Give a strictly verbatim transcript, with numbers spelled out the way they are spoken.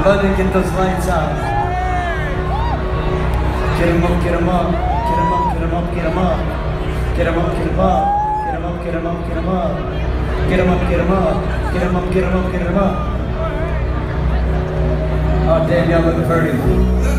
Everybody get those lights out. Get 'em up, get 'em up, get 'em up, get 'em up, get 'em up. Get 'em up, get 'em up, get 'em up, get 'em up, get 'em up. Get 'em up, get 'em up, get 'em up, get 'em up, get 'em up. Oh damn, y'all look pretty.